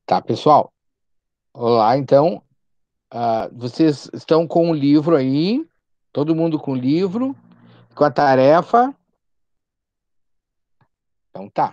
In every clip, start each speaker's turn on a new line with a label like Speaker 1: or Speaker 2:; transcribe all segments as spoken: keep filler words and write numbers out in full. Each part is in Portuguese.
Speaker 1: Tá, pessoal? Olá, então. Ah, vocês estão com o livro aí? Todo mundo com o livro? Com a tarefa? Então tá.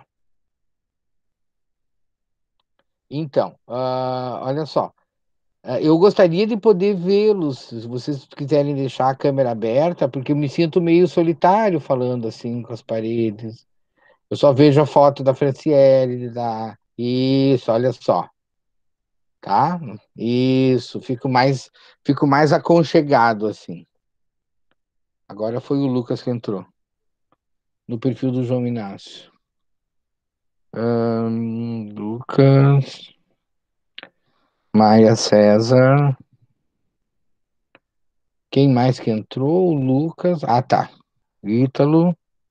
Speaker 1: Então, ah, olha só. Ah, eu gostaria de poder vê-los, se vocês quiserem deixar a câmera aberta, porque eu me sinto meio solitário falando assim com as paredes. Eu só vejo a foto da Franciele, da... Isso, olha só, tá? Isso, fico mais, fico mais aconchegado assim. Agora foi o Lucas que entrou no perfil do João Inácio. Ahn, Lucas, Maia César. Quem mais que entrou? O Lucas. Ah, tá. Ítalo.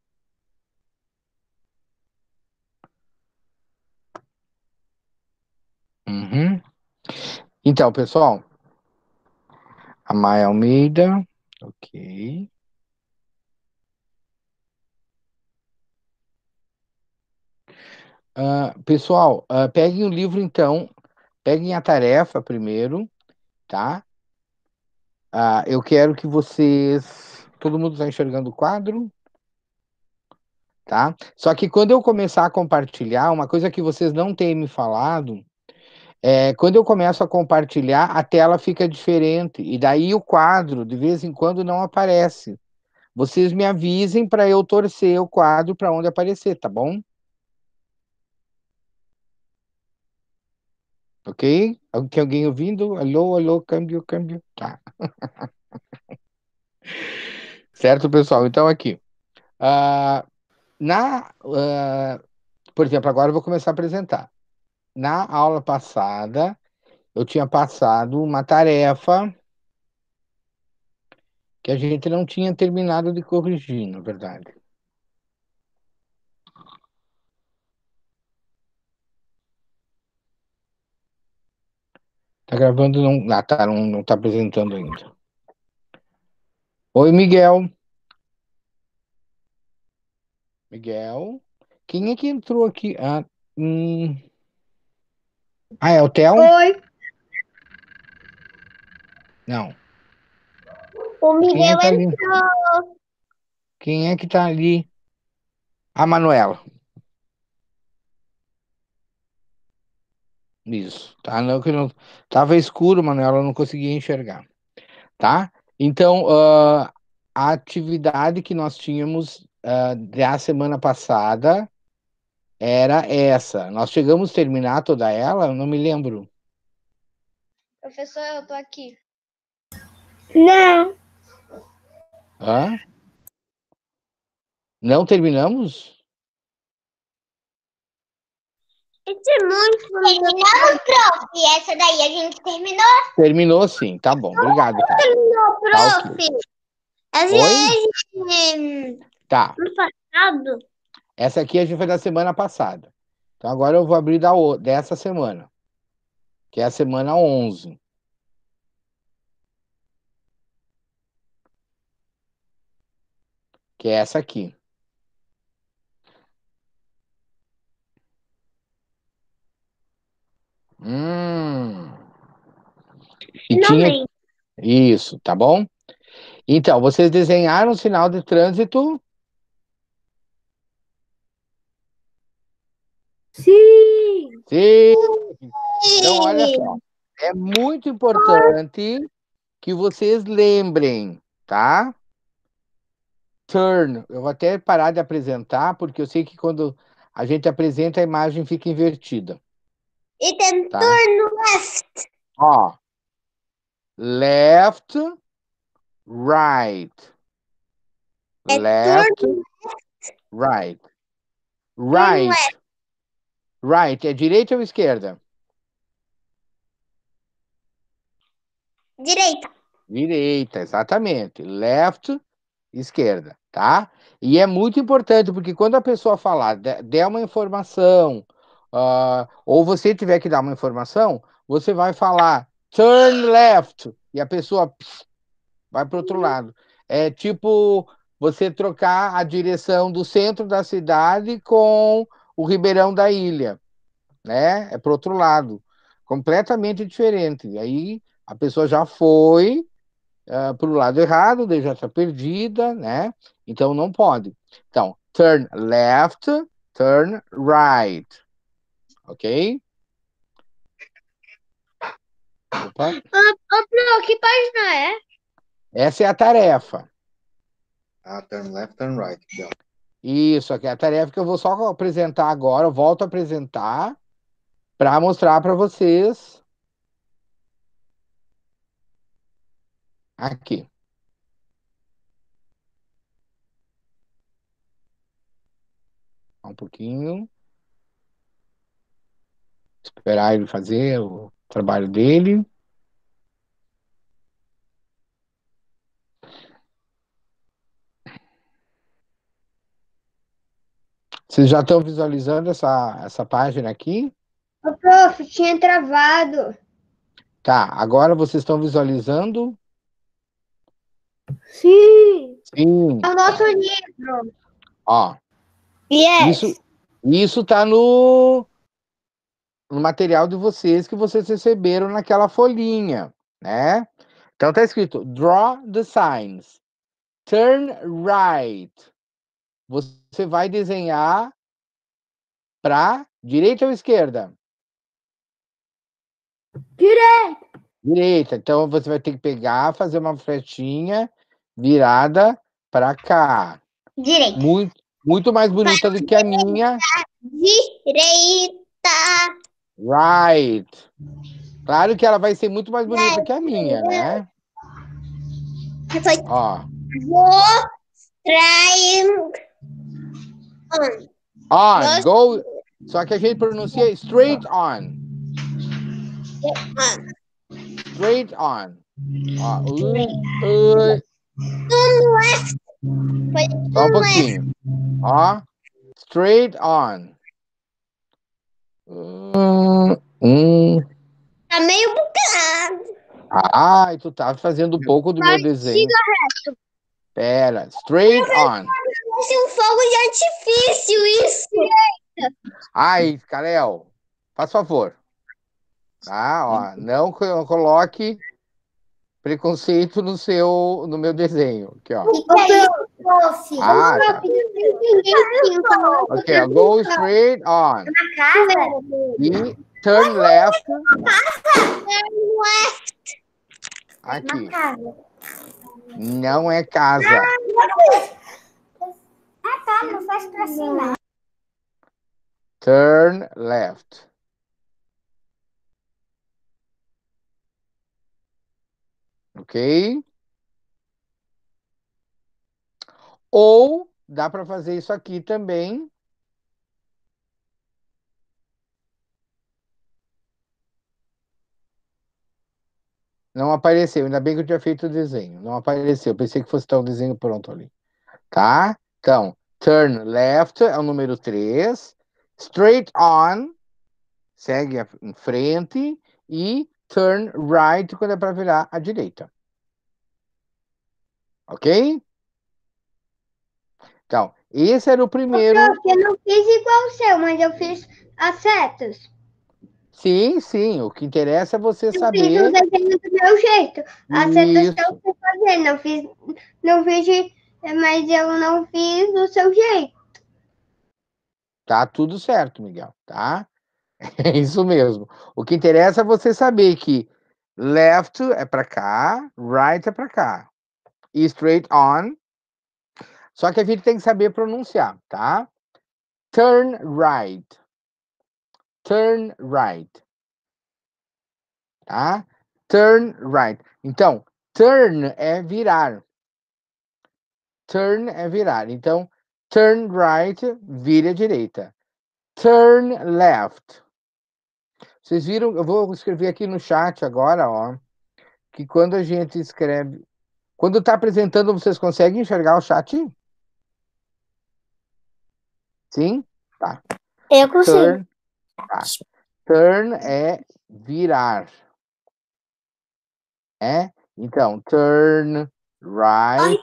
Speaker 1: Uhum. Então, pessoal, a Maia Almeida. Ok. Ah, pessoal, ah, peguem o livro então. Peguem a tarefa primeiro, tá? Ah, eu quero que vocês. Todo mundo está enxergando o quadro? Tá? Só que quando eu começar a compartilhar, uma coisa que vocês não têm me falado é quando eu começo a compartilhar, a tela fica diferente e daí o quadro de vez em quando não aparece. Vocês me avisem para eu torcer o quadro para onde aparecer, tá bom? Ok? Tem alguém ouvindo? Alô, alô, câmbio, câmbio. Tá. Certo, pessoal? Então aqui. Ah, na, ah, por exemplo, agora eu vou começar a apresentar. Na aula passada, eu tinha passado uma tarefa que a gente não tinha terminado de corrigir, na verdade. Tá gravando, não. Ah, tá, não, não tá apresentando ainda. Oi, Miguel. Miguel. Quem é que entrou aqui? Ah, hum... ah é o Theo?
Speaker 2: Oi,
Speaker 1: Não.
Speaker 2: o
Speaker 1: Quem é
Speaker 2: Miguel
Speaker 1: que tá ali?
Speaker 2: entrou.
Speaker 1: Quem é que tá ali? A Manuela. Isso. Tá, não, que não. Tava escuro, Manuela, eu não conseguia enxergar. Tá? Então, ah, a atividade que nós tínhamos ah, da semana passada era essa. Nós chegamos a terminar toda ela? Eu não me lembro.
Speaker 2: Professor, eu tô aqui. Não.
Speaker 1: Hã? Não terminamos?
Speaker 2: Isso é muito Terminamos, prof. Essa daí a gente terminou.
Speaker 1: Terminou sim, tá bom. Obrigado, então.
Speaker 2: Terminou,
Speaker 1: Tá ok.
Speaker 2: prof. Às
Speaker 1: Oi?
Speaker 2: vezes,
Speaker 1: Tá.
Speaker 2: no passado,
Speaker 1: Essa aqui a gente foi da semana passada. Então agora eu vou abrir da, o- dessa semana, que é a semana onze, que é essa aqui. Hum. E tinha
Speaker 2: finalmente.
Speaker 1: isso, tá bom? Então, vocês desenharam o sinal de trânsito?
Speaker 2: Sim.
Speaker 1: Sim. Então, olha só. É muito importante que vocês lembrem, tá? Turn. Eu vou até parar de apresentar, porque eu sei que quando a gente apresenta, a imagem fica invertida,
Speaker 2: E tem
Speaker 1: tá?
Speaker 2: turn left.
Speaker 1: Ó, left, right,
Speaker 2: É turn,
Speaker 1: left, right,
Speaker 2: turn
Speaker 1: right,
Speaker 2: left.
Speaker 1: right. É direita ou esquerda?
Speaker 2: Direita.
Speaker 1: Direita, exatamente. Left, esquerda, tá? E é muito importante, porque quando a pessoa falar, de- der uma informação, ah, ou você tiver que dar uma informação, você vai falar turn left, e a pessoa pss, vai para o outro lado. É tipo você trocar a direção do centro da cidade com o Ribeirão da Ilha, né? É para o outro lado. completamente diferente. E aí a pessoa já foi uh, para o lado errado, daí já está perdida, né? Então não pode. Então, turn left, turn right. Ok? Opa.
Speaker 2: Ô, ô, Pro, que página é?
Speaker 1: Essa é a tarefa.
Speaker 3: Ah, turn left, turn right. Deu.
Speaker 1: Isso, aqui é a tarefa que eu vou só apresentar agora. Eu volto a apresentar para mostrar para vocês. Aqui. Um pouquinho. Esperar ele fazer o trabalho dele. Vocês já estão visualizando essa, essa página aqui?
Speaker 2: Ô, prof, tinha travado.
Speaker 1: Tá, agora vocês estão visualizando?
Speaker 2: Sim.
Speaker 1: Sim.
Speaker 2: É o nosso livro.
Speaker 1: Ó,
Speaker 2: Yes.
Speaker 1: isso, isso tá no, no material de vocês que vocês receberam naquela folhinha, né? Então tá escrito, draw the signs. Turn right. Você vai desenhar para direita ou esquerda?
Speaker 2: Direito.
Speaker 1: Direita. Então você vai ter que pegar, fazer uma flechinha virada para cá.
Speaker 2: Direita.
Speaker 1: Muito, muito mais bonita do que a minha.
Speaker 2: Direita.
Speaker 1: Right. Claro que ela vai ser muito mais bonita que a minha, né?
Speaker 2: Foi.
Speaker 1: Ó.
Speaker 2: Vou trying on.
Speaker 1: On, go. Só que a gente pronuncia straight on. Straight on. Ó, ui, ui.
Speaker 2: Turn left. Foi
Speaker 1: Só um
Speaker 2: turn left.
Speaker 1: pouquinho. Ó. Straight on. Hum, hum.
Speaker 2: Tá meio bugado.
Speaker 1: Ah, tu tá fazendo um pouco do meu desenho.
Speaker 2: Siga reto.
Speaker 1: Pera, straight on.
Speaker 2: Parece um fogo de artifício, isso.
Speaker 1: Ai, Kalel, faz favor. Tá, ó, não co- coloque preconceito no seu, no meu desenho. Aqui, ó. Ah, tá. Ok, ó, go straight on. E turn left. Aqui. Não é casa.
Speaker 2: Ah, tá, não faz pra cima.
Speaker 1: Turn left. Ok? Ou dá para fazer isso aqui também. Não apareceu, ainda bem que eu tinha feito o desenho. Não apareceu, pensei que fosse estar o desenho pronto ali. Tá? Então, turn left é o número três. Straight on, segue em frente. E turn right quando é para virar à direita. Ok? Então, esse era o primeiro.
Speaker 2: Eu não fiz igual o seu, mas eu fiz as setas.
Speaker 1: Sim, sim. O que interessa é você
Speaker 2: Eu fiz o
Speaker 1: saber.
Speaker 2: desenho do meu jeito. As setas que eu
Speaker 1: Isso.
Speaker 2: fui fazer, não fiz, não fiz, de- mas eu não fiz do seu jeito.
Speaker 1: Tá tudo certo, Miguel, tá? É isso mesmo. O que interessa é você saber que left é para cá, right é para cá. E straight on. Só que a gente tem que saber pronunciar, tá? Turn right. Turn right. Tá? Turn right. Então, turn é virar. Turn é virar. Então, turn right, vire à direita. Turn left. Vocês viram? Eu vou escrever aqui no chat agora, ó, que quando a gente escreve, quando está apresentando, vocês conseguem enxergar o chat? Sim? Tá.
Speaker 2: Eu consigo.
Speaker 1: Turn, tá. Turn é virar. É? Então, turn right.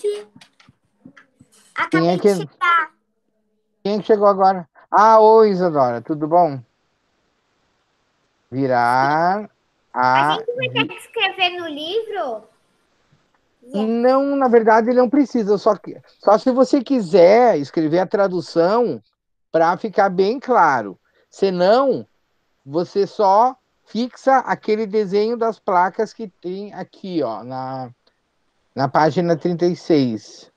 Speaker 1: Quem é que, quem é que chegou agora? Ah, oi, Isadora, tudo bom? virar
Speaker 2: A
Speaker 1: a...
Speaker 2: gente vai ter que escrever no livro?
Speaker 1: Não, na verdade, ele não precisa, só, que, só se você quiser escrever a tradução para ficar bem claro. Senão, você só fixa aquele desenho das placas que tem aqui, ó, na, na página trinta e seis.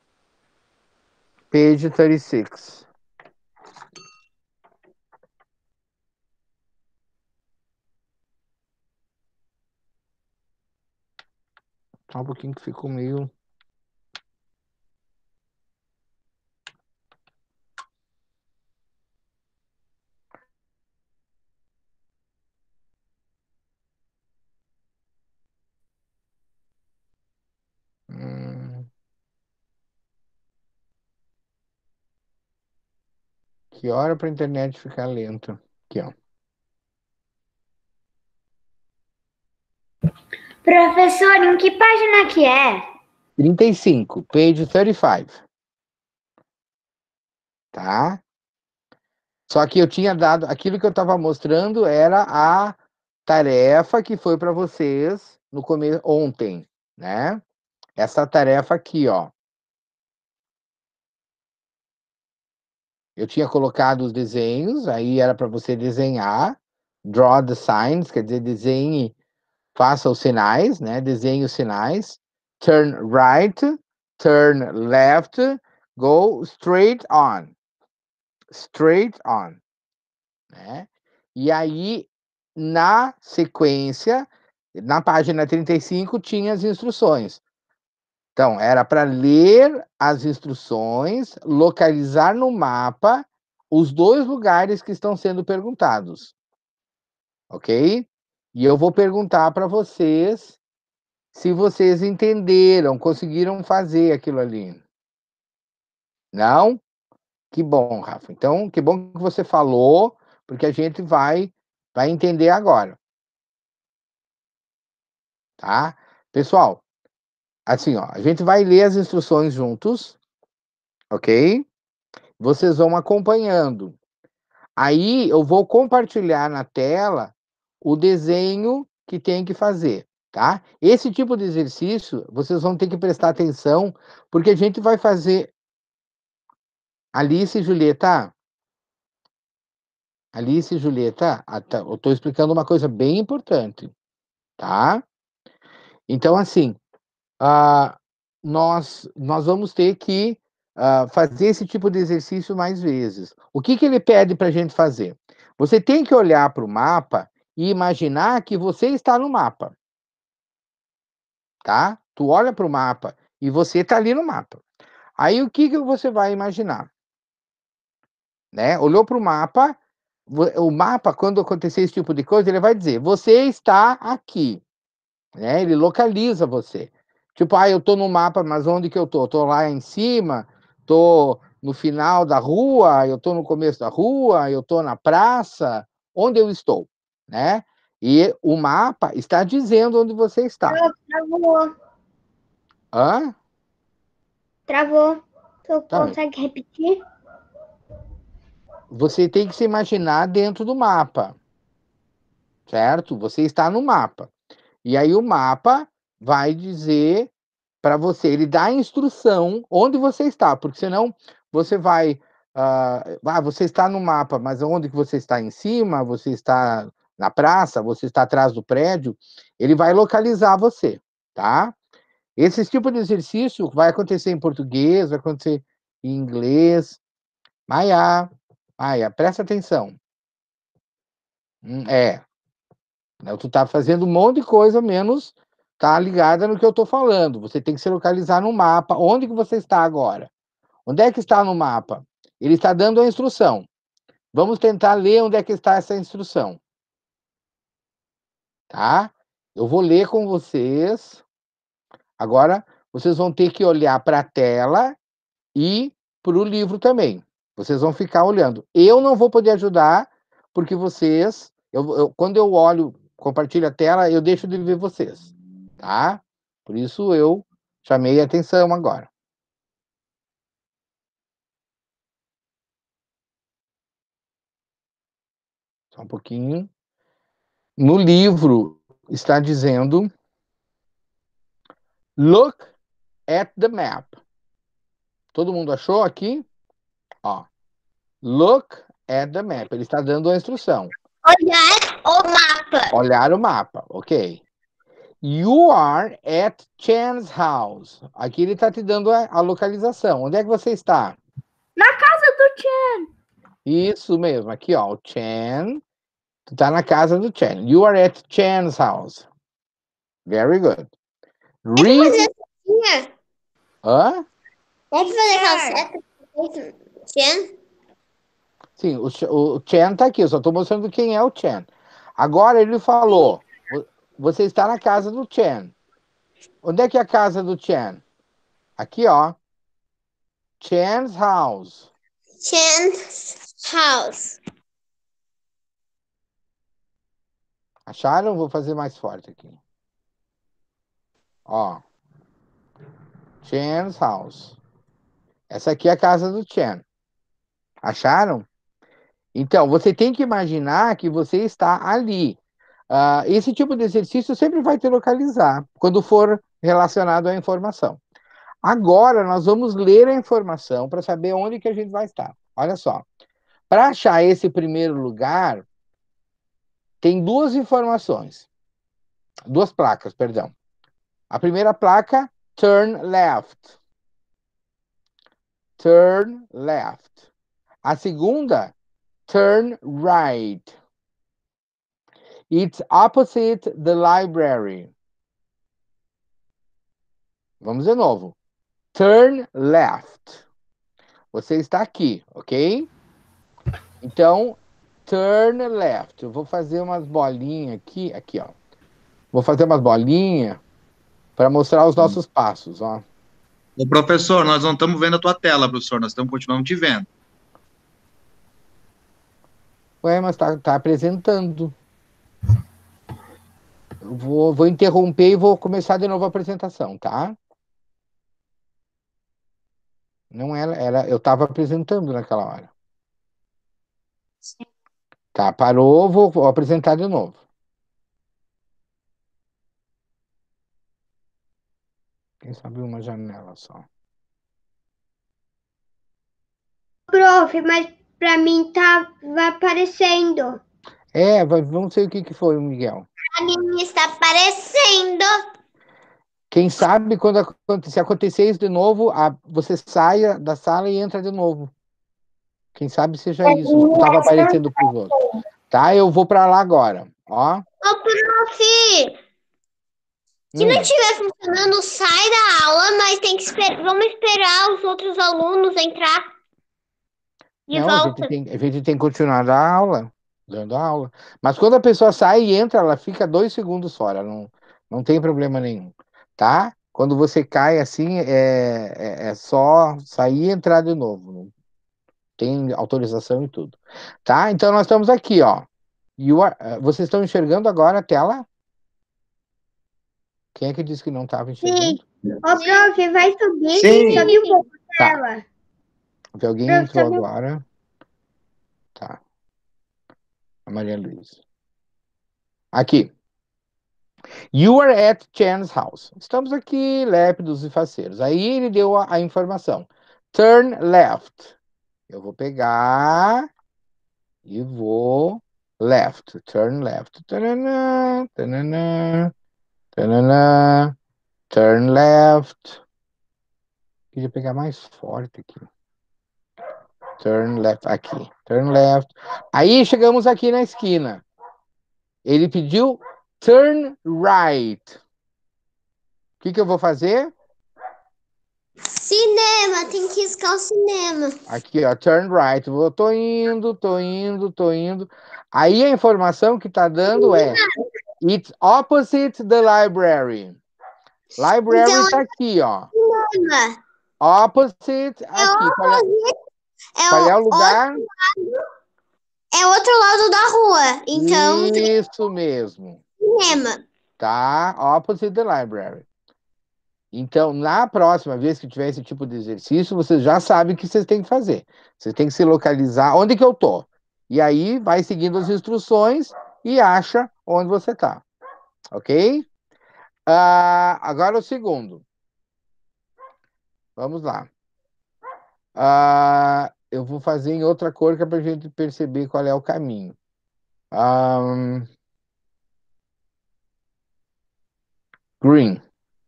Speaker 1: Page trinta e seis. Só um pouquinho que ficou meio... Hum, que hora para a internet ficar lenta? Aqui, ó.
Speaker 2: Professor, em que página que é?
Speaker 1: trinta e cinco, page trinta e cinco. Tá? Só que eu tinha dado, aquilo que eu estava mostrando era a tarefa que foi para vocês no começo ontem, né? Essa tarefa aqui, ó. Eu tinha colocado os desenhos, aí era para você desenhar, draw the signs, quer dizer, desenhe, faça os sinais, né? Desenhe os sinais. Turn right, turn left, go straight on. Straight on, né? E aí, na sequência, na página trinta e cinco, tinha as instruções. Então, era para ler as instruções, localizar no mapa os dois lugares que estão sendo perguntados. Ok? E eu vou perguntar para vocês se vocês entenderam, conseguiram fazer aquilo ali. Não? Que bom, Rafa. Então, que bom que você falou, porque a gente vai, vai entender agora. Tá? Pessoal, assim, ó, a gente vai ler as instruções juntos, ok? Vocês vão acompanhando. Aí eu vou compartilhar na tela o desenho que tem que fazer, tá? Esse tipo de exercício, vocês vão ter que prestar atenção, porque a gente vai fazer... Alice e Julieta, Alice e Julieta, ah, tá, eu estou explicando uma coisa bem importante, tá? Então, assim, ah, nós, nós vamos ter que ah, fazer esse tipo de exercício mais vezes. O que, que ele pede para a gente fazer? Você tem que olhar para o mapa e imaginar que você está no mapa, tá? Tu olha para o mapa e você está ali no mapa. Aí o que, que você vai imaginar? Né? Olhou para o mapa, o mapa, quando acontecer esse tipo de coisa, ele vai dizer, você está aqui. Né? Ele localiza você. Tipo, ah, eu tô no mapa, mas onde que eu tô? Tô lá em cima, tô no final da rua, eu tô no começo da rua, eu tô na praça, onde eu estou, né? E o mapa está dizendo onde você está.
Speaker 2: Travou.
Speaker 1: Hã?
Speaker 2: Travou. Tu
Speaker 1: Tá.
Speaker 2: consegue repetir?
Speaker 1: Você tem que se imaginar dentro do mapa, certo? Você está no mapa. E aí o mapa vai dizer para você, ele dá a instrução onde você está, porque senão você vai, ah, ah, você está no mapa, mas onde que você está? Em cima, você está na praça, você está atrás do prédio, ele vai localizar você, tá? Esse tipo de exercício vai acontecer em português, vai acontecer em inglês. Maia, Maia, presta atenção. Hum, É, né, tu tá fazendo um monte de coisa, menos tá ligada no que eu tô falando. Você tem que se localizar no mapa. Onde que você está agora? Onde é que está no mapa? Ele está dando a instrução. Vamos tentar ler onde é que está essa instrução, tá? Eu vou ler com vocês. Agora, vocês vão ter que olhar para a tela e para o livro também. Vocês vão ficar olhando. Eu não vou poder ajudar, porque vocês... Eu, eu, quando eu olho, compartilho a tela, eu deixo de ver vocês, tá? Por isso eu chamei a atenção agora. Só um pouquinho. no livro está dizendo look at the map. Todo mundo achou aqui? Ó, look at the map. Ele está dando a instrução.
Speaker 2: Olhar o mapa.
Speaker 1: Olhar o mapa, ok. You are at Chan's house. Aqui ele está te dando a, a localização. Onde é que você está?
Speaker 4: Na casa do Chan.
Speaker 1: Isso mesmo, aqui ó, o Chan. Tu tá na casa do Chan. You are at Chan's house. Very good. Read.
Speaker 2: Tinha.
Speaker 1: Hã?
Speaker 2: Deve fazer aquela seta. Tinha.
Speaker 1: Sim, o, Ch- o Chan tá aqui, eu só tô mostrando quem é o Chan. Agora ele falou, vo- você está na casa do Chan. Onde é que é a casa do Chan? Aqui, ó. Chan's house.
Speaker 2: Chan's house.
Speaker 1: Acharam? Vou fazer mais forte aqui. Ó. Chan's house. Essa aqui é a casa do Chan. Acharam? Então, você tem que imaginar que você está ali. Ah, esse tipo de exercício sempre vai te localizar, quando for relacionado à informação. Agora, nós vamos ler a informação para saber onde que a gente vai estar. Olha só. Para achar esse primeiro lugar, tem duas informações. Duas placas, perdão. A primeira placa, turn left. Turn left. A segunda, turn right. It's opposite the library. Vamos de novo. Turn left. Você está aqui, ok? Então, turn left. Eu vou fazer umas bolinhas aqui, aqui, ó. Vou fazer umas bolinhas para mostrar os nossos passos, ó.
Speaker 3: Ô, professor, nós não estamos vendo a tua tela, professor, nós estamos continuando te vendo.
Speaker 1: Ué, mas tá, tá apresentando. Eu vou, vou interromper e vou começar de novo a apresentação, tá? Não era, era eu estava apresentando naquela hora. Tá, parou, vou, vou apresentar de novo. Quem sabe uma janela só.
Speaker 2: Prof, mas pra mim tava aparecendo.
Speaker 1: É, vai- vamos ver o que, que foi, Miguel.
Speaker 2: Pra mim está aparecendo.
Speaker 1: Quem sabe quando aconte- se acontecer isso de novo, a- você saia da sala e entra de novo. Quem sabe seja isso. Não estava aparecendo para os outros. Tá, eu vou para lá agora. Ó.
Speaker 2: Ô, prof, se
Speaker 1: Hum.
Speaker 2: não estiver funcionando, sai da aula, mas tem que esperar. Vamos esperar os outros alunos entrar de
Speaker 1: Não, a
Speaker 2: volta.
Speaker 1: gente, tem, a gente tem que continuar a aula, dando a aula. Mas quando a pessoa sai e entra, ela fica dois segundos fora, não, não tem problema nenhum, tá? Quando você cai assim, é, é, é só sair e entrar de novo. Não tem autorização e tudo. Tá? Então nós estamos aqui, ó. You are- eh, vocês estão enxergando agora a tela? Quem é que disse que não estava enxergando?
Speaker 2: Ô, prof, vai subir.
Speaker 3: Sim.
Speaker 2: Sobe um pouco
Speaker 1: Tá.
Speaker 2: dela.
Speaker 1: Porque alguém
Speaker 2: Prof,
Speaker 1: entrou
Speaker 2: sabe-
Speaker 1: agora. Tá. A Maria Luísa. Aqui. You are at Chan's house. Estamos aqui, lépidos e faceiros. Aí ele deu a, a informação. Turn left. Eu vou pegar e vou left. Turn left. Tanana, tanana, tanana, turn left. Queria pegar mais forte aqui. Turn left. Aqui. Turn left. Aí chegamos aqui na esquina. Ele pediu turn right. O que, que eu vou fazer?
Speaker 2: Cinema, tem que riscar o cinema.
Speaker 1: Aqui, ó, turn right. Eu tô indo, tô indo, tô indo. Aí a informação que tá dando é it's opposite the library. Library
Speaker 2: Então,
Speaker 1: tá aqui, ó.
Speaker 2: cinema.
Speaker 1: Opposite aqui. Qual é,
Speaker 2: É,
Speaker 1: qual é o
Speaker 2: o,
Speaker 1: lugar?
Speaker 2: é o outro lado da rua. Então,
Speaker 1: Isso mesmo.
Speaker 2: cinema.
Speaker 1: Tá? Opposite the library. Então, na próxima vez que tiver esse tipo de exercício, vocês já sabem o que vocês têm que fazer. Vocês têm que se localizar onde que eu tô. E aí, vai seguindo as instruções e acha onde você está. Ok? Ah, agora o segundo. Vamos lá. Ah, eu vou fazer em outra cor que é para a gente perceber qual é o caminho. Um, green.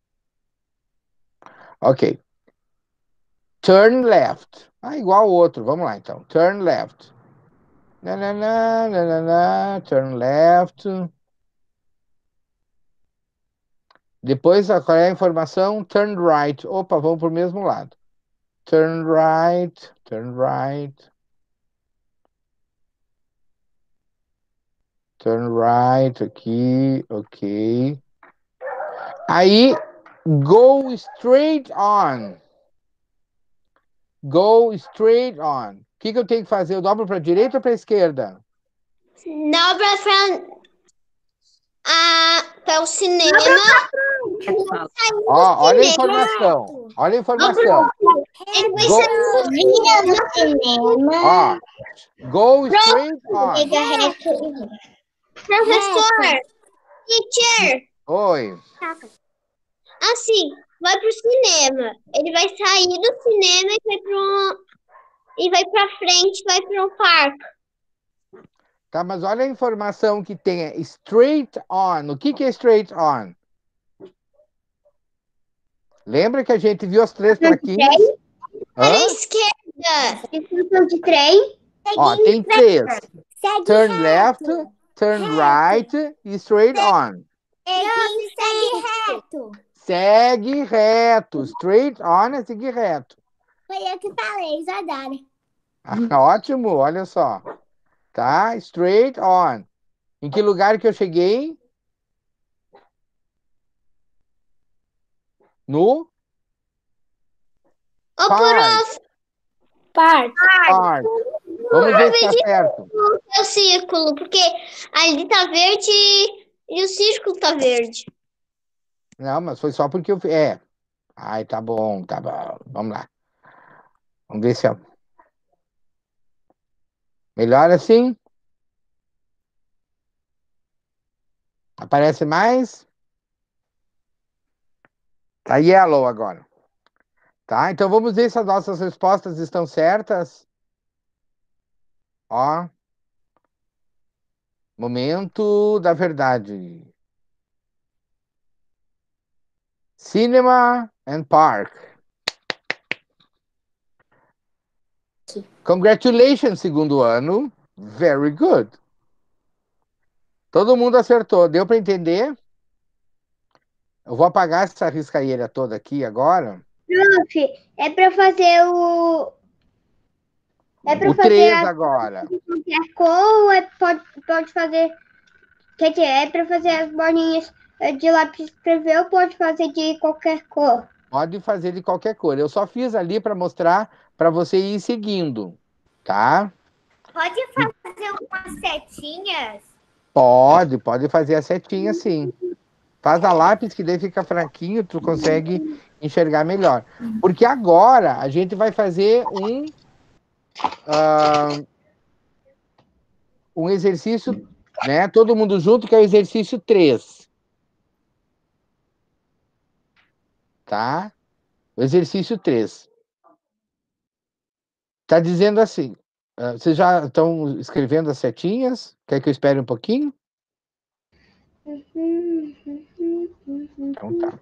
Speaker 1: Ok. Turn left. Ah, igual o outro. Vamos lá, então. Turn left. Nananã, nananã, turn left. Depois, qual é a informação? Turn right. Opa, vamos para o mesmo lado. Turn right, turn right. Turn right aqui, ok. Aí, go straight on. Go straight on. O que, que eu tenho que fazer? Eu dobro para a direita ou para a esquerda?
Speaker 2: Dobra pra, ah, para o cinema.
Speaker 1: Ó, olha a informação. Olha a informação.
Speaker 2: Ele vai
Speaker 1: Go,
Speaker 2: sair do cinema.
Speaker 1: ó, go straight on.
Speaker 2: Professor, teacher,
Speaker 1: Oi.
Speaker 2: assim, vai pro cinema. Ele vai sair do cinema e vai pro e vai pra frente, vai pro parque.
Speaker 1: Tá, mas olha a informação que tem. É straight on. O que, que é straight on? Lembra que a gente viu as três plaquinhas?
Speaker 2: Para
Speaker 1: Hã?
Speaker 2: a esquerda. Estação de trem.
Speaker 1: Ó, tem três. Turn left, turn right e straight on.
Speaker 4: Segue reto.
Speaker 1: Segue reto. Straight on é seguir reto.
Speaker 4: Foi eu que falei, Isadora.
Speaker 1: Ah, ótimo, olha só. Tá? Straight on. Em que lugar que eu cheguei? No
Speaker 2: Ô,
Speaker 1: park.
Speaker 2: prof,
Speaker 4: Parque.
Speaker 1: Park. Vamos ver se tá certo.
Speaker 2: é o círculo, porque ali tá verde e o círculo tá verde.
Speaker 1: Não, mas foi só porque eu... É. Ai, tá bom, tá bom. Vamos lá. Vamos ver se é... Melhor assim? Aparece mais? Tá yellow agora. Tá? Então vamos ver se as nossas respostas estão certas. Ó. Momento da verdade. Cinema and Park. Congratulations, segundo ano. Very good. Todo mundo acertou. Deu para entender? Eu vou apagar essa riscaeira toda aqui agora.
Speaker 2: Prof, é pra fazer o. É pra
Speaker 1: O
Speaker 2: fazer
Speaker 1: três
Speaker 2: a
Speaker 1: agora.
Speaker 2: qualquer cor ou é, pode, pode fazer. Quer dizer, é pra fazer as bolinhas de lápis de escrever ou pode fazer de qualquer cor?
Speaker 1: Pode fazer de qualquer cor. Eu só fiz ali para mostrar para você ir seguindo, tá?
Speaker 4: Pode fazer umas setinhas?
Speaker 1: Pode, pode fazer a setinha sim. Faz a lápis que daí fica fraquinho, tu consegue enxergar melhor. Porque agora a gente vai fazer um uh, um exercício, né? Todo mundo junto, que é o exercício três. Tá? O exercício três. Tá dizendo assim, uh, vocês já estão escrevendo as setinhas? Quer que eu espere um pouquinho? Então tá.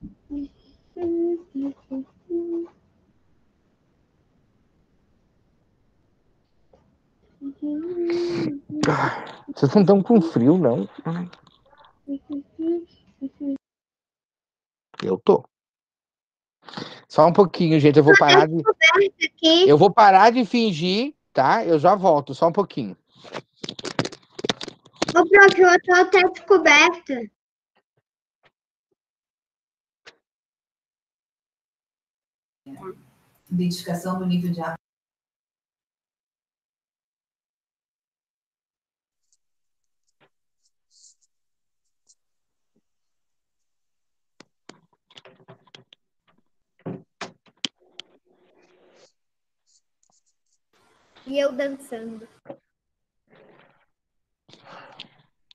Speaker 1: Vocês não estão com frio, não? Eu tô. Só um pouquinho, gente. Eu vou parar de. Eu vou parar de fingir, tá? Eu já volto, só um pouquinho.
Speaker 2: Ô, prof, eu tô até descoberta.
Speaker 5: Identificação do nível de água.
Speaker 4: E eu dançando.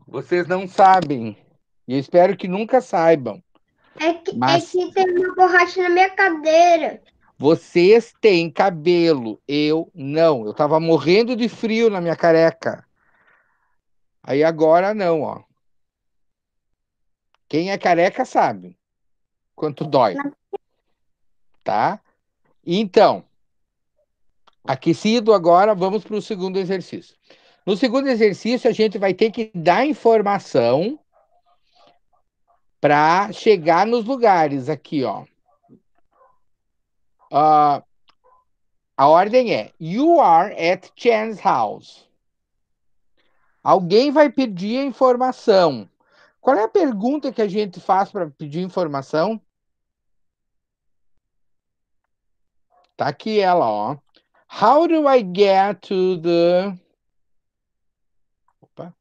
Speaker 1: Vocês não sabem. E eu espero que nunca saibam.
Speaker 4: É que,
Speaker 1: Mas
Speaker 4: é que tem uma borracha na minha cadeira.
Speaker 1: vocês têm cabelo. Eu não. Eu tava morrendo de frio na minha careca. Aí agora não, ó. Quem é careca sabe quanto dói, tá? Então, aquecido agora, vamos para o segundo exercício. No segundo exercício, a gente vai ter que dar informação para chegar nos lugares aqui, ó. Ah, a ordem é: You are at Chan's house. Alguém vai pedir a informação. Qual é a pergunta que a gente faz para pedir informação? Tá aqui ela, ó. How do I get to the... Opa.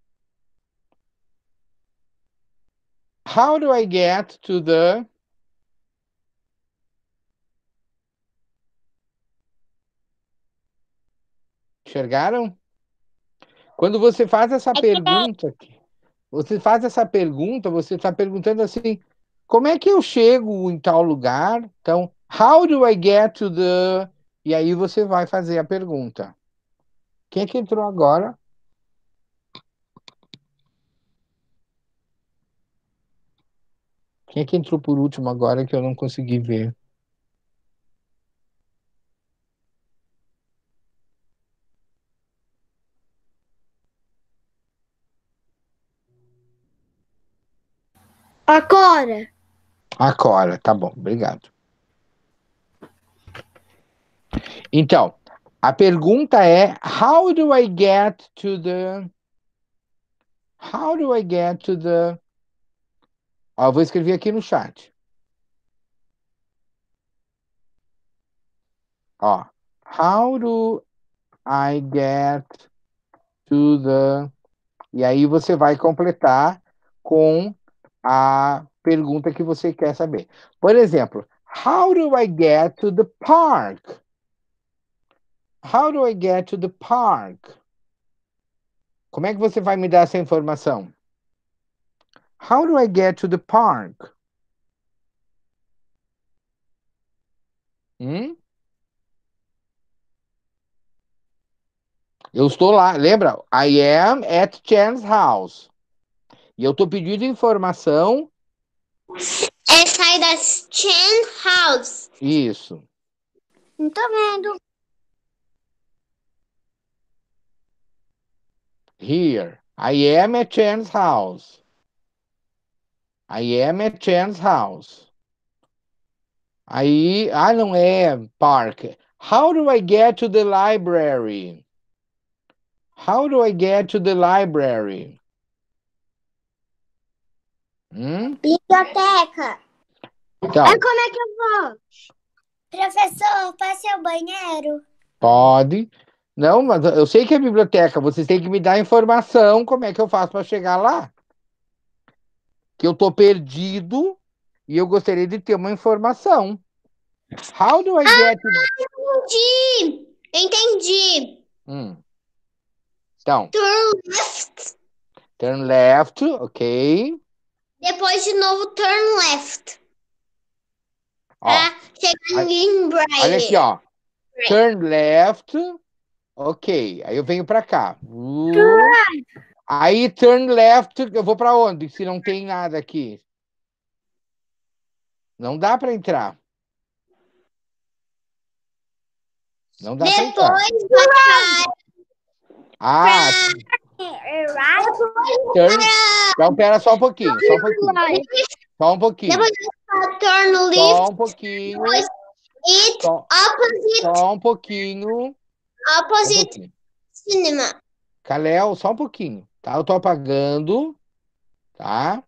Speaker 1: How do I get to the... Enxergaram? Quando você faz essa pergunta, você faz essa pergunta, você está perguntando assim, como é que eu chego em tal lugar? Então, how do I get to the... E aí você vai fazer a pergunta. Quem é que entrou agora? Quem é que entrou por último agora que eu não consegui ver?
Speaker 4: Agora.
Speaker 1: Agora, tá bom, obrigado. Então, a pergunta é: How do I get to the... How do I get to the... Ó, eu vou escrever aqui no chat. Ó, how do I get to the... E aí você vai completar com a pergunta que você quer saber. Por exemplo, how do I get to the park? How do I get to the park? Como é que você vai me dar essa informação? How do I get to the park? Hum? Eu estou lá, lembra? I am at Chan's house. E eu estou pedindo informação.
Speaker 2: É sair da Chan House.
Speaker 1: Isso.
Speaker 4: Não tô vendo.
Speaker 1: Here. I am at Chan's house. I am at Chan's house. Aí, ah, não é park. How do I get to the library? How do I get to the library? Hum?
Speaker 4: Biblioteca.
Speaker 1: Então,
Speaker 4: Como é que eu vou? Professor, passe ao banheiro.
Speaker 1: pode. Não, mas eu sei que é biblioteca. Vocês têm que me dar informação como é que eu faço para chegar lá. Que eu tô perdido e eu gostaria de ter uma informação. How do I get to...
Speaker 2: Entendi. Entendi.
Speaker 1: Hum. Então,
Speaker 2: Turn left.
Speaker 1: turn left, ok.
Speaker 2: Depois de novo, turn left.
Speaker 1: Ó,
Speaker 2: Pra chegar
Speaker 1: olha-
Speaker 2: em Bright.
Speaker 1: olha aqui, ó. Turn left, ok. Aí eu venho para cá. Uh, aí turn left, eu vou para onde? Se não tem nada aqui. Não dá para entrar. Não dá para entrar.
Speaker 2: Depois vai
Speaker 1: Ah, turn... Então, pera só um pouquinho, só um pouquinho. Só um pouquinho.
Speaker 2: Depois vai turn
Speaker 1: Só
Speaker 2: left.
Speaker 1: um pouquinho.
Speaker 2: Depois it
Speaker 1: Só,
Speaker 2: opposite.
Speaker 1: só um pouquinho. Só um
Speaker 2: Opposite
Speaker 1: pouquinho.
Speaker 2: cinema.
Speaker 1: Kalel, só um pouquinho, tá? Eu tô apagando, tá?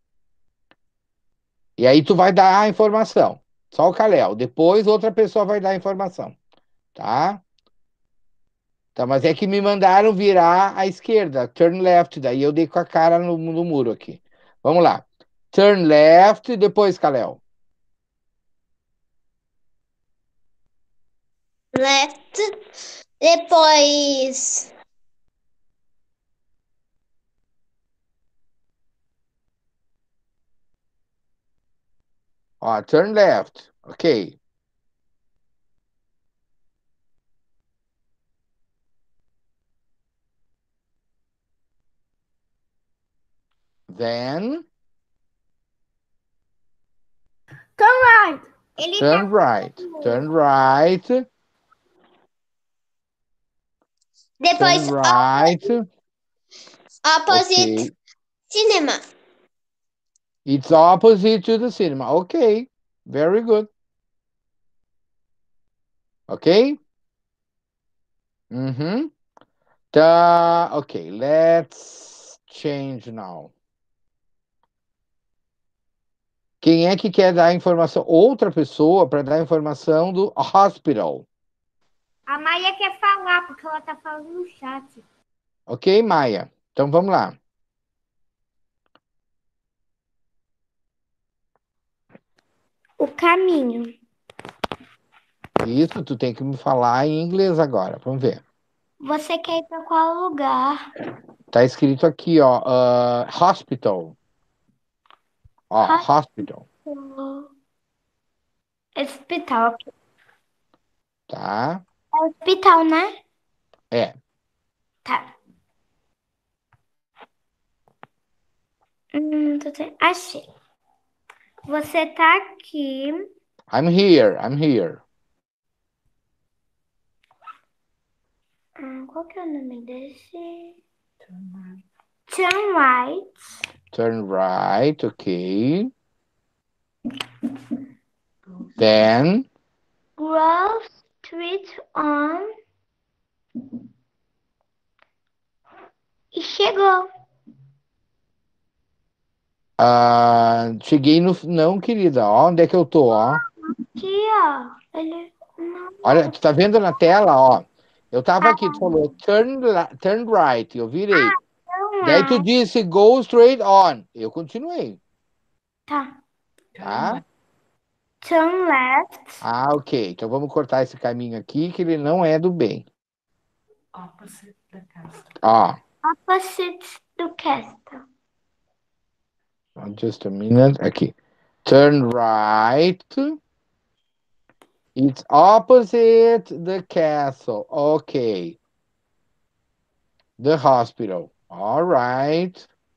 Speaker 1: E aí tu vai dar a informação. Só o Kalel. Depois outra pessoa vai dar a informação, tá? Tá, mas é que me mandaram virar à esquerda, turn left, daí eu dei com a cara no, no muro aqui. Vamos lá. Turn left, depois, Kalel.
Speaker 2: Left. Depois
Speaker 1: Ó, turn left. Ok. Then,
Speaker 4: Turn right.
Speaker 2: Ele
Speaker 1: turn right. Turn right.
Speaker 2: depois
Speaker 1: Turn right.
Speaker 2: opposite
Speaker 1: Okay.
Speaker 2: cinema.
Speaker 1: It's opposite to the cinema. Okay. Very good. Okay? Mm-hmm. Tá, ok, let's change now. Quem é que quer dar a informação? Outra pessoa para dar a informação do hospital.
Speaker 4: A Maia quer falar, porque ela tá falando no chat.
Speaker 1: Ok, Maia? Então vamos lá.
Speaker 4: O caminho.
Speaker 1: Isso, tu tem que me falar em inglês agora. Vamos ver.
Speaker 4: Você quer ir pra qual lugar?
Speaker 1: Tá escrito aqui, ó, uh, hospital. Ó, hospital,
Speaker 4: Hospital.
Speaker 1: tá?
Speaker 4: É hospital, né?
Speaker 1: É.
Speaker 4: Tá. Hum, tô te- Achei. Você tá aqui.
Speaker 1: I'm here, I'm here.
Speaker 4: Hum, qual que é o nome desse? Turn right.
Speaker 1: Turn right, ok. Then,
Speaker 4: Grove Street on. E chegou.
Speaker 1: ah, cheguei no... Não, querida, ó, onde é que eu tô, ó?
Speaker 4: Aqui, ó. Ele não.
Speaker 1: Olha, tu tá vendo na tela, ó. Eu tava aqui, tu falou turn, la- turn right, eu virei.
Speaker 4: Não
Speaker 1: Daí tu
Speaker 4: é.
Speaker 1: disse go straight on. Eu continuei,
Speaker 4: Tá.
Speaker 1: tá?
Speaker 4: Turn left.
Speaker 1: Ah, ok. Então vamos cortar esse caminho aqui, que ele não é do bem.
Speaker 5: Opposite da casa.
Speaker 1: Ó,
Speaker 4: Opposite do castle.
Speaker 1: just a minute. Aqui. Turn right. It's opposite the castle. Ok. The hospital. All right.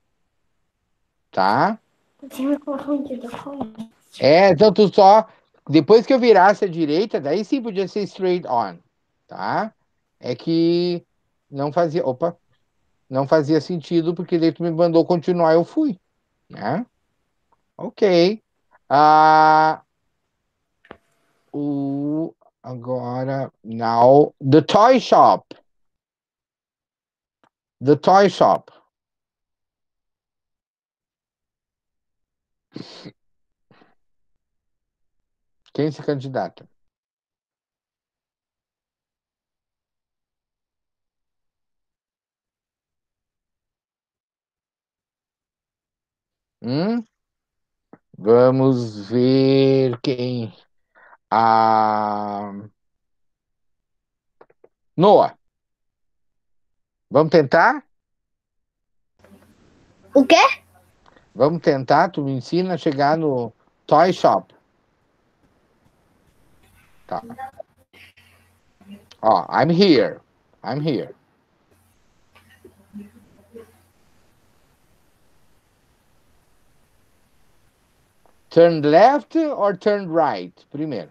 Speaker 1: Tá?
Speaker 4: Eu tinha me confundido com ele.
Speaker 1: É, então tu só. Depois que eu virasse à direita, daí sim podia ser straight on. Tá? É que não fazia. Opa! Não fazia sentido, porque daí tu me mandou continuar, eu fui. Né? Ok. Ah, o, agora, now, the toy shop. The toy shop. Quem se candidata? Hum? Vamos ver quem. A Noah. Vamos tentar?
Speaker 2: O quê?
Speaker 1: Vamos tentar? Tu me ensina a chegar no toy shop. Tá. Ó, I'm here. I'm here. Turn left or turn right? Primeiro.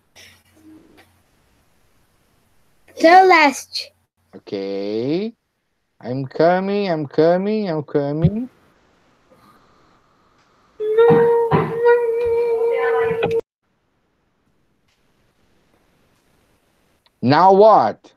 Speaker 2: Turn left.
Speaker 1: Ok. I'm coming, I'm coming, I'm coming. Now what?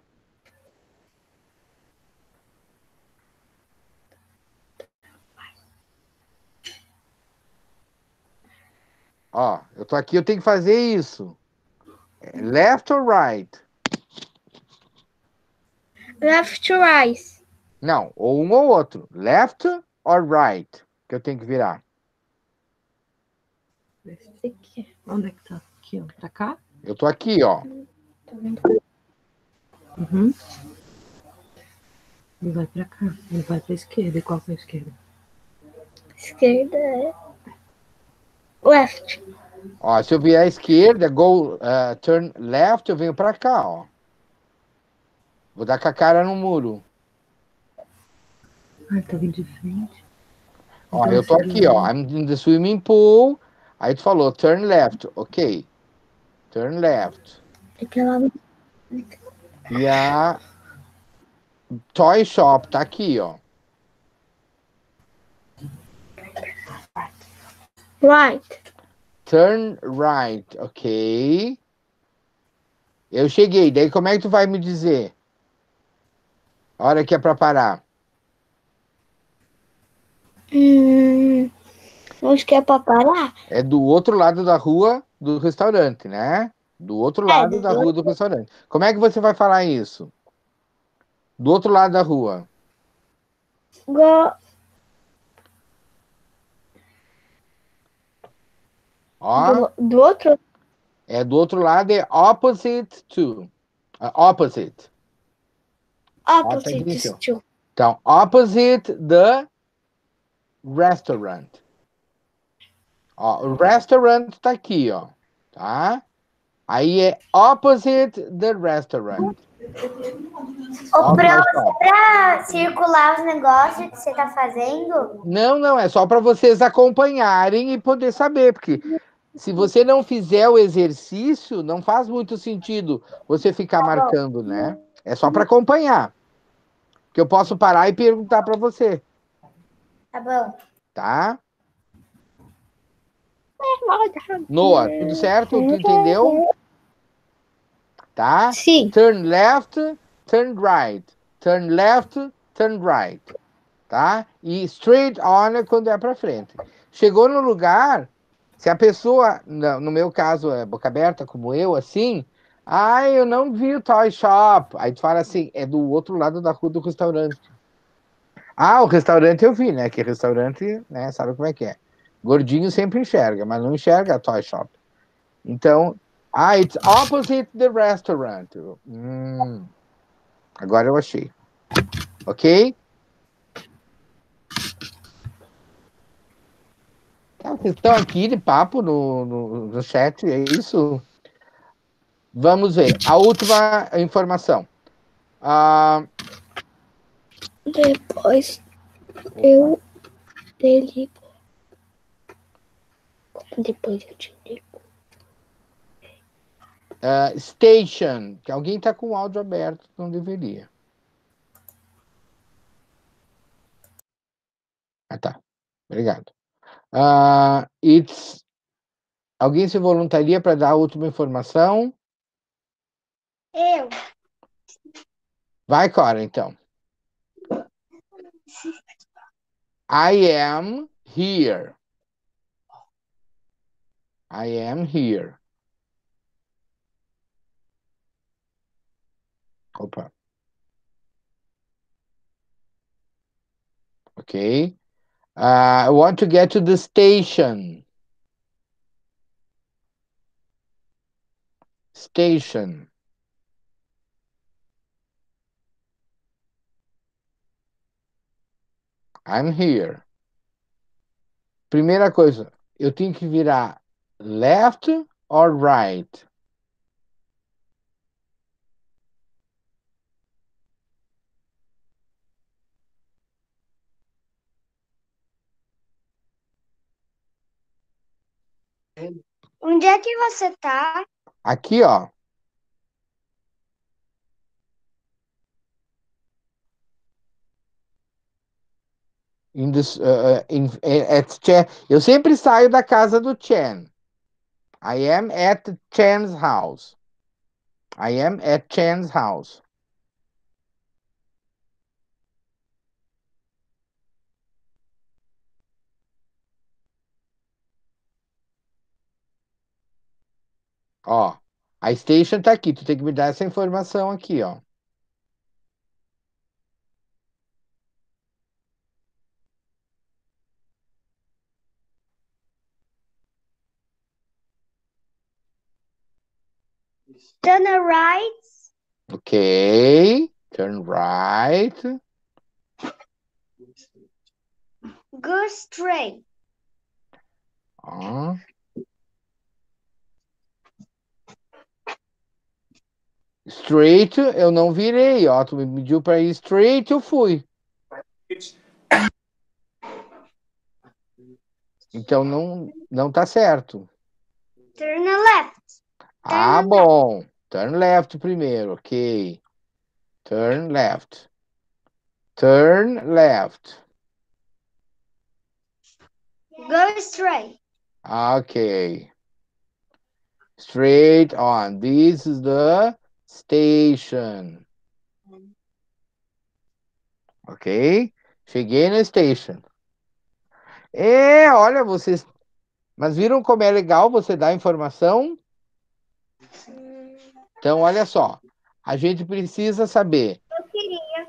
Speaker 1: Ó, eu tô aqui, eu tenho que fazer isso. Left or right?
Speaker 2: Left to right.
Speaker 1: Não, ou um ou outro. Left or right? Que eu tenho que virar.
Speaker 5: Aqui. Onde é que tá? Aqui, ó. Pra cá?
Speaker 1: Eu tô aqui, ó.
Speaker 5: Uhum. Ele vai pra cá. Ele vai pra esquerda. E qual que é a esquerda?
Speaker 2: Esquerda é. Left.
Speaker 1: Ó, se eu vier à esquerda, go, uh, turn left, eu venho pra cá, ó. Vou dar com a cara no muro.
Speaker 5: Ai, tá vindo de frente.
Speaker 1: Ó,
Speaker 5: Então,
Speaker 1: eu tô aqui, ó. I'm in the swimming pool. Aí tu falou, turn left. Ok. Turn left.
Speaker 4: Aquela...
Speaker 1: E a toy shop tá aqui, ó.
Speaker 4: Right.
Speaker 1: Turn right, ok. Eu cheguei. Daí como é que tu vai me dizer? A hora que é pra parar.
Speaker 4: Hum, onde que é pra parar?
Speaker 1: É do outro lado da rua do restaurante, né? Do outro
Speaker 4: É,
Speaker 1: lado da
Speaker 4: do
Speaker 1: rua do restaurante. Como é que você vai falar isso? Do outro lado da rua.
Speaker 4: Go...
Speaker 1: Ó,
Speaker 4: do, do outro?
Speaker 1: é do outro lado, é opposite to. Uh, opposite. Ó, presta
Speaker 4: Opposite
Speaker 1: atenção.
Speaker 4: to.
Speaker 1: Então, opposite the restaurant. Ó, o restaurant tá aqui, ó. Tá? Aí é opposite the restaurant. Ó,
Speaker 4: Ou pra,
Speaker 1: toy shop.
Speaker 4: pra circular os negócios que você tá fazendo?
Speaker 1: Não, não, é só para vocês acompanharem e poder saber, porque se você não fizer o exercício, não faz muito sentido você ficar marcando, né? É só para acompanhar. Que eu posso parar e perguntar para você,
Speaker 4: Tá bom.
Speaker 1: tá? Noah, tudo certo? Tu entendeu? Tá?
Speaker 4: Sim.
Speaker 1: Turn left, turn right. Turn left, turn right. Tá? E straight on é quando é para frente. Chegou no lugar, se a pessoa, no meu caso, é boca aberta, como eu, assim, ah, eu não vi o toy shop. Aí tu fala assim, é do outro lado da rua do restaurante. Ah, o restaurante eu vi, né? Que restaurante, né? Sabe como é que é? Gordinho sempre enxerga, mas não enxerga a toy shop. Então, ah, it's opposite the restaurant. Hum, agora eu achei. Ok? Ah, vocês estão aqui de papo no, no, no chat, é isso? Vamos ver. A última informação. Ah,
Speaker 4: Depois eu te ligo. Depois eu te ligo.
Speaker 1: ah, station. Que alguém está com o áudio aberto, não deveria. Ah, tá. Obrigado. Ah, it's... Alguém se voluntaria para dar a última informação?
Speaker 4: Eu.
Speaker 1: Vai, Cora, então. I am here. I am here. Opa. Ok. Uh, I want to get to the station. Station. I'm here. Primeira coisa, eu tenho que virar left or right?
Speaker 4: Onde é que você tá?
Speaker 1: Aqui, ó. In this, uh, in, at Chen. Eu sempre saio da casa do Chen. I am at Chen's house. I am at Chen's house. Ó, a station tá aqui. Tu tem que me dar essa informação aqui, ó.
Speaker 4: Turn right.
Speaker 1: Ok. Turn right.
Speaker 4: Go straight.
Speaker 1: Ó. Straight, eu não virei, ó. Tu me pediu para ir straight, eu fui. Então não, não tá certo.
Speaker 2: Turn left.
Speaker 1: Ah, bom. Turn left primeiro, ok. Turn left. Turn left.
Speaker 2: Go straight.
Speaker 1: Ok. Straight on. This is the station. Ok? Cheguei na station. É, olha, vocês. Mas viram como é legal você dar informação? Então, olha só. A gente precisa saber.
Speaker 2: Eu queria.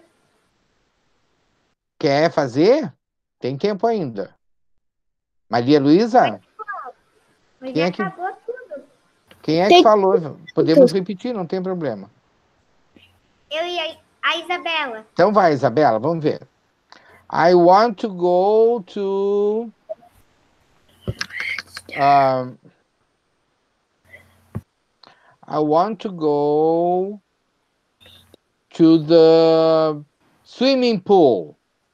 Speaker 1: Quer fazer? Tem tempo ainda. Maria Luísa?
Speaker 2: Mas
Speaker 1: Quem
Speaker 2: já
Speaker 1: é que,
Speaker 2: acabou tudo.
Speaker 1: quem é que falou? Podemos repetir, não tem problema.
Speaker 2: Eu e a, a Isabela.
Speaker 1: Então vai, Isabela, vamos ver. I want to go to. Um, I want to go to the swimming pool.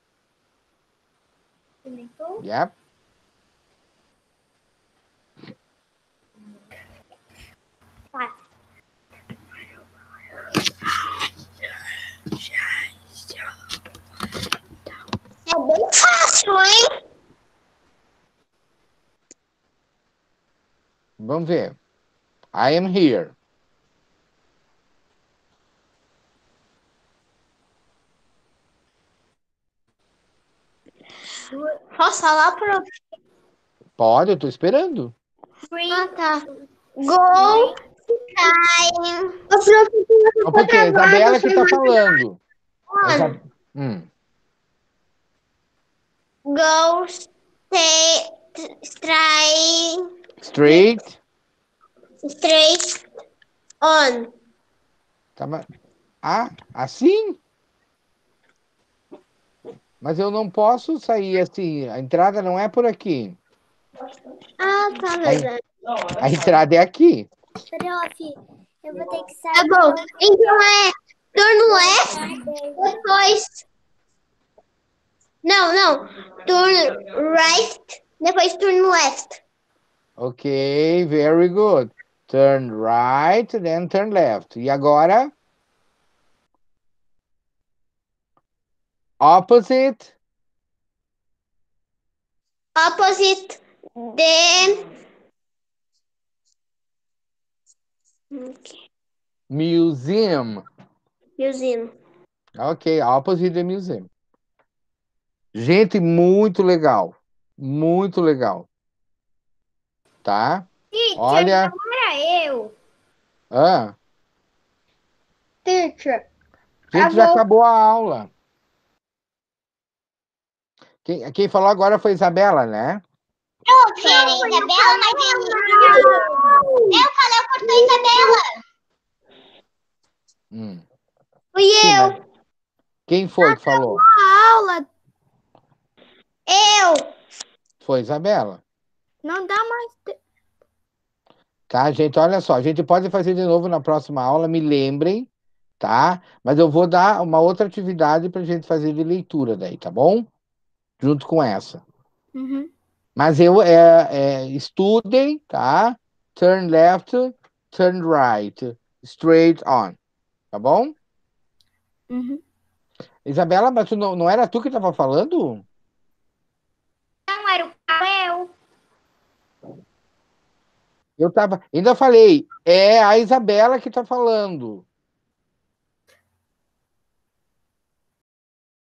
Speaker 1: Yep.
Speaker 2: Vai. É bem fácil, hein?
Speaker 1: Vamos ver. I am here.
Speaker 2: Posso falar para
Speaker 1: Pode, eu tô esperando.
Speaker 2: Ah, tá. Go time.
Speaker 1: Não, porque é a Isabela que tá falando. É a Isa- Hum.
Speaker 2: Go stay, straight,
Speaker 1: Straight.
Speaker 2: straight on.
Speaker 1: Tá, mas- Ah, assim? Mas eu não posso sair assim. A entrada não é por aqui.
Speaker 2: Ah, tá, verdade.
Speaker 1: A entrada é aqui.
Speaker 4: Prof, eu vou ter que sair.
Speaker 2: Tá bom. Então é turn left, depois... Não, não. Turn right, depois turn left.
Speaker 1: Ok, very good. Turn right, then turn left. E agora? Opposite.
Speaker 2: Opposite the...
Speaker 1: Museum.
Speaker 2: Museum.
Speaker 1: Ok, opposite the museum. Gente, muito legal. Muito legal. Tá? Olha.
Speaker 2: Era eu.
Speaker 1: Ah,
Speaker 2: Teacher.
Speaker 1: gente, já
Speaker 2: Acabou.
Speaker 1: acabou a aula. Quem, quem falou agora foi Isabela, né?
Speaker 2: Sim, Isabela, mas ele... Eu falei por tua Isabela.
Speaker 1: Hum.
Speaker 2: Fui
Speaker 1: Sim,
Speaker 2: eu.
Speaker 1: mas quem foi que falou?
Speaker 2: A aula. Eu.
Speaker 1: Foi Isabela.
Speaker 2: Não dá mais...
Speaker 1: Tá, gente? Olha só, a gente pode fazer de novo na próxima aula, me lembrem, tá? Mas eu vou dar uma outra atividade para a gente fazer de leitura daí, tá bom? Junto com essa.
Speaker 2: Uhum.
Speaker 1: Mas eu é, é, estudem, tá? Turn left, turn right, straight on, tá bom?
Speaker 2: Uhum.
Speaker 1: Isabela, mas tu não, não era tu que estava falando?
Speaker 2: Não era o papel.
Speaker 1: Eu tava, ainda falei, é a Isabela que tá falando.